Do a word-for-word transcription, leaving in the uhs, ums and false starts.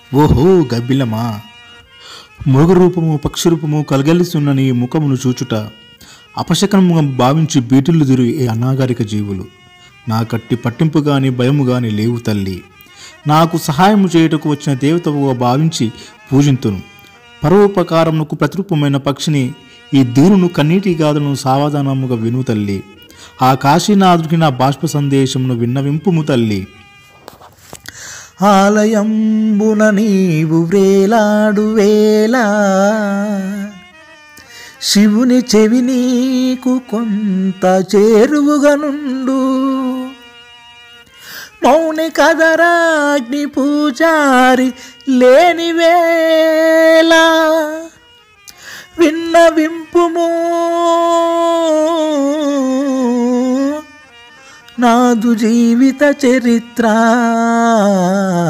ఓహో గబ్బిలమా, మృగరూపము పక్షిరూపము కలగలిస్తున్న నీ ముఖమును చూచుట అపశకనముగా భావించి బీటిల్లుదురు ఈ అనాగరిక జీవులు. నా కట్టి పట్టింపు గాని భయము గాని లేవు తల్లి. నాకు సహాయము చేయుటకు వచ్చిన దేవతవుగా భావించి పూజింతును. పరోపకారమునకు ప్రతిరూపమైన పక్షిని ఈ దీనును కన్నీటి గాథలను సావధానముగా విను తల్లి. ఆ కాశీనాథుడికి నా బాష్ప సందేశమును విన్నవింపుము తల్లి. ఆలయంబున నీవు వ్రేలాడు వేళ శివుని చెవి నీకు కొంత చేరువుగా నుండు. మౌని కదరాగ్ని పూజారి లేని వేళ విన్నవింపుము నాదు జీవిత చరిత్ర.